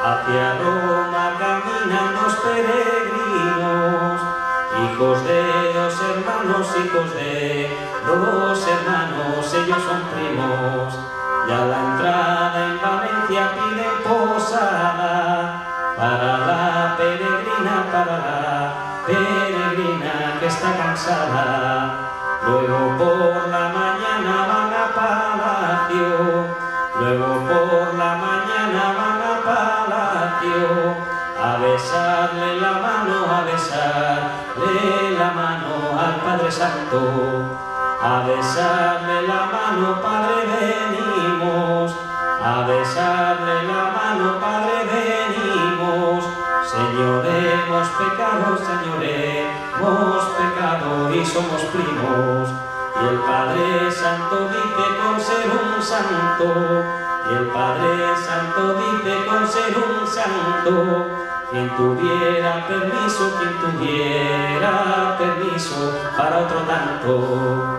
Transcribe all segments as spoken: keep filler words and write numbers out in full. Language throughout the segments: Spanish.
Hacia Roma caminan los peregrinos, hijos de dos hermanos, hijos de dos hermanos, ellos son primos. Y a la entrada en Valencia piden posada para la peregrina, para la peregrina que está cansada. Luego por la mañana van a palacio, luego por la mañana van a palacio, a besarle la mano, a besarle la mano al Padre Santo. A besarle la mano, Padre, venimos, a besarle la mano, Padre, venimos. Señor, hemos pecado, Señor, hemos pecado y somos primos. Y el Padre Santo dice con ser un santo, y el Padre Santo dice con ser un santo, quien tuviera permiso, quien tuviera permiso para otro tanto.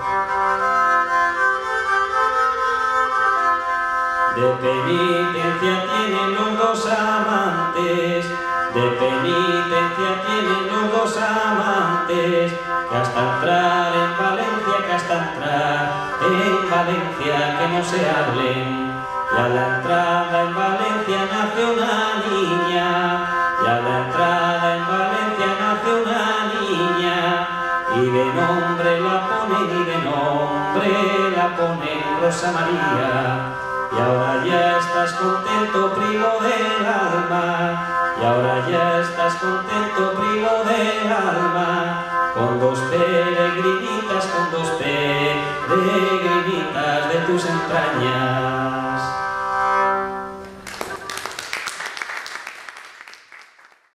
De penitencia tienen los dos amantes, de penitencia tienen los dos amantes, que hasta entrar en Valencia, que hasta entrar en Valencia, que no se hablen. Y a la entrada en Valencia nace una niña, y a la entrada en Valencia nace una niña, y de nombre la ponen, y de nombre la ponen Rosa María. Y ahora ya estás contento, primo del alma, y ahora ya estás contento, primo del alma, con dos peregrinitas, con dos peregrinitas de tus entrañas.